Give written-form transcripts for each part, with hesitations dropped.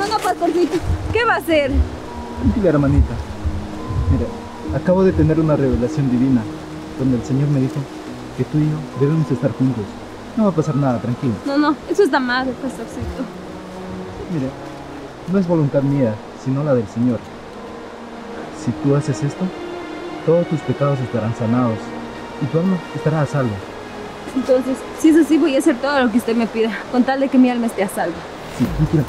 No, pastorcito. ¿Qué va a hacer? Tranquila, hermanita. Mira, acabo de tener una revelación divina, donde el Señor me dijo que tú y yo debemos estar juntos. No va a pasar nada, tranquilo. No, eso está mal, pastorcito. Mire, no es voluntad mía, sino la del Señor. Si tú haces esto, todos tus pecados estarán sanados y tu alma estará a salvo. Entonces, si es así, voy a hacer todo lo que usted me pida, con tal de que mi alma esté a salvo. Sí, tranquila.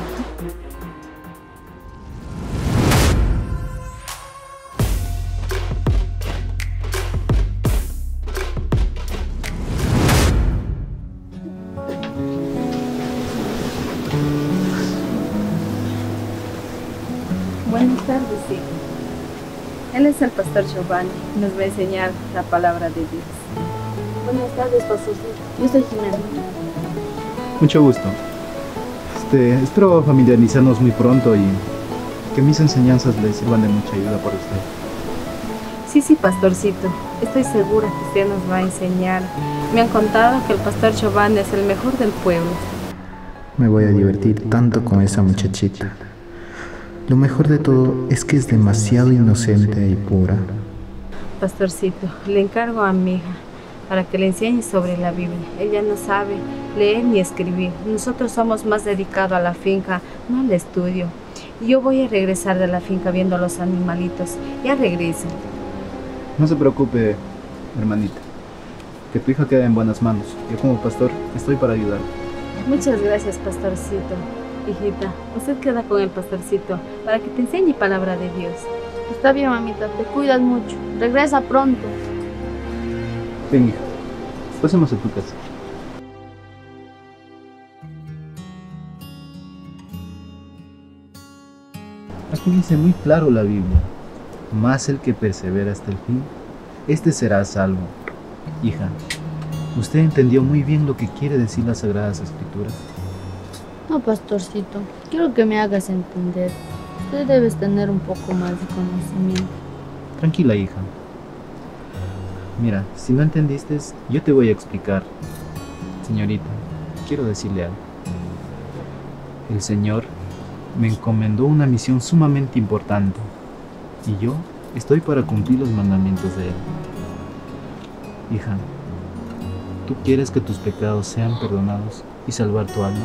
Buenas tardes, hijo. Él es el pastor Giovanni, nos va a enseñar la palabra de Dios. Buenas tardes, pastorcito. Yo soy Jimena. Mucho gusto. Espero familiarizarnos muy pronto y que mis enseñanzas les sirvan de mucha ayuda para usted. Sí, pastorcito. Estoy segura que usted nos va a enseñar. Me han contado que el pastor Giovanni es el mejor del pueblo. Me voy a divertir tanto con esa muchachita. Lo mejor de todo es que es demasiado inocente y pura. Pastorcito, le encargo a mi hija para que le enseñe sobre la Biblia. Ella no sabe leer ni escribir. Nosotros somos más dedicados a la finca, no al estudio. Yo voy a regresar de la finca viendo a los animalitos. Ya regresen. No se preocupe, hermanita. Que tu hija quede en buenas manos. Yo como pastor estoy para ayudar. Muchas gracias, pastorcito. Hijita, usted queda con el pastorcito para que te enseñe palabra de Dios. Está bien, mamita, te cuidas mucho. Regresa pronto. Ven, hija. Pasemos a tu casa. Aquí dice muy claro la Biblia. Mas el que persevera hasta el fin, este será salvo. Hija, ¿usted entendió muy bien lo que quiere decir las Sagradas Escrituras? No, pastorcito, quiero que me hagas entender. Tú debes tener un poco más de conocimiento. Tranquila, hija. Mira, si no entendiste, yo te voy a explicar. Señorita, quiero decirle algo. El Señor me encomendó una misión sumamente importante y yo estoy para cumplir los mandamientos de Él. Hija, ¿tú quieres que tus pecados sean perdonados y salvar tu alma?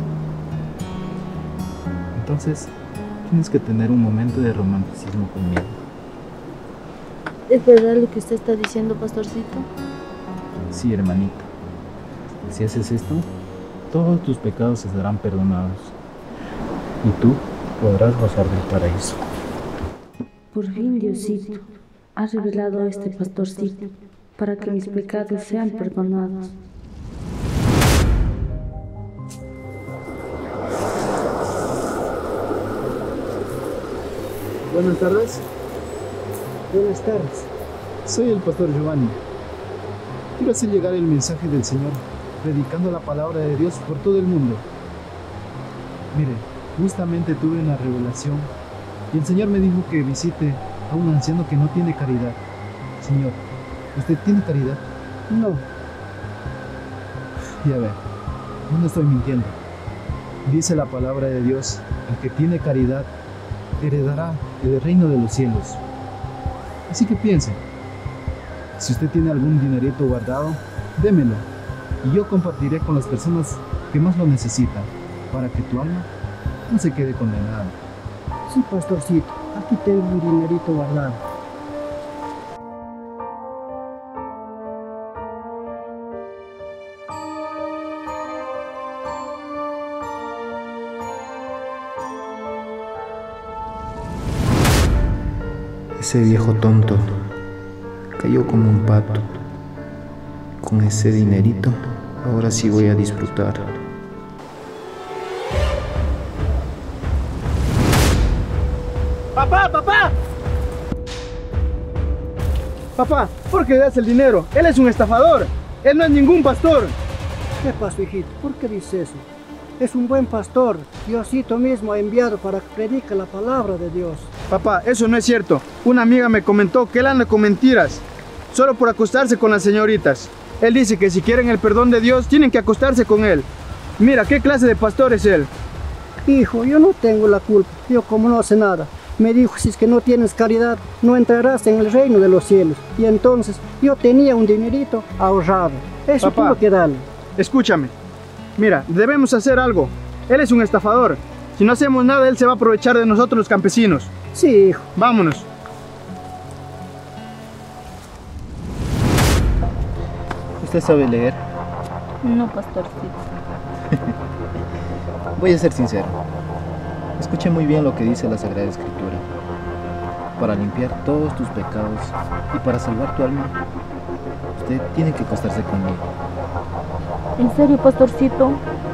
Entonces, tienes que tener un momento de romanticismo conmigo. ¿Es verdad lo que usted está diciendo, pastorcito? Sí, hermanita. Si haces esto, todos tus pecados serán perdonados y tú podrás gozar del paraíso. Por fin, Diosito, ha revelado a este pastorcito para que mis pecados sean perdonados. Buenas tardes. Buenas tardes. Soy el pastor Giovanni. Quiero hacer llegar el mensaje del Señor, predicando la palabra de Dios por todo el mundo. Mire, justamente tuve una revelación y el Señor me dijo que visite a un anciano que no tiene caridad. Señor, ¿usted tiene caridad? No, Ya ve, no estoy mintiendo. Dice la palabra de Dios, el que tiene caridad heredará el reino de los cielos. Así que piense, si usted tiene algún dinerito guardado, démelo y yo compartiré con las personas que más lo necesitan, para que tu alma no se quede condenada. sí, pastorcito, aquí tengo un dinerito guardado. Ese viejo tonto cayó como un pato. Con ese dinerito, ahora sí voy a disfrutar. ¡Papá, papá! Papá, ¿por qué le das el dinero? Él es un estafador. Él no es ningún pastor. ¿Qué pasó, hijito? ¿Por qué dices eso? Es un buen pastor. Diosito mismo ha enviado para que predique la palabra de Dios. Papá, eso no es cierto. Una amiga me comentó que él anda con mentiras, solo por acostarse con las señoritas. Él dice que si quieren el perdón de Dios, tienen que acostarse con él. Mira, ¿qué clase de pastor es él? Hijo, yo no tengo la culpa, yo como no sé nada. Me dijo, si es que no tienes caridad, no entrarás en el reino de los cielos. Y entonces yo tenía un dinerito ahorrado. Eso Papá, tuve que darle. escúchame. Mira, debemos hacer algo. Él es un estafador. Si no hacemos nada, él se va a aprovechar de nosotros los campesinos. Sí, hijo. Vámonos. ¿Usted sabe leer? No, pastorcito. Voy a ser sincero. Escuche muy bien lo que dice la Sagrada Escritura. Para limpiar todos tus pecados y para salvar tu alma, usted tiene que acostarse conmigo. ¿En serio, pastorcito?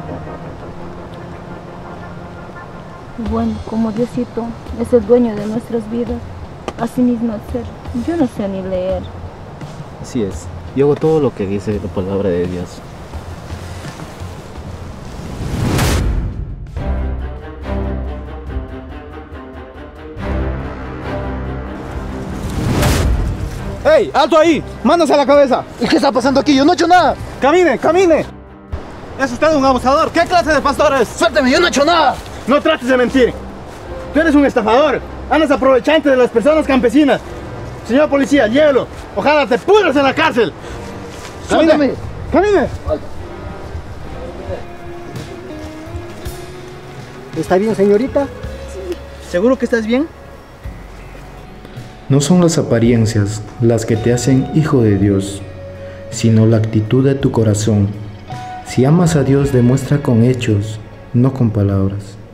Bueno, como Diosito es el dueño de nuestras vidas, así mismo al ser, yo no sé ni leer. Así es. Yo hago todo lo que dice la palabra de Dios. ¡Ey! ¡Alto ahí! ¡Mándase a la cabeza! ¿Y qué está pasando aquí? Yo no he hecho nada. ¡Camine! ¡Camine! ¡Es usted un abusador! ¿Qué clase de pastores? Suélteme, yo no he hecho nada. No trates de mentir. Tú eres un estafador. Andas aprovechante de las personas campesinas. Señor policía, llévelo. Ojalá te pudras en la cárcel. Suélteme. ¡Camine! ¿Está bien, señorita? ¿Seguro que estás bien? No son las apariencias las que te hacen hijo de Dios, sino la actitud de tu corazón. Si amas a Dios, demuestra con hechos, no con palabras.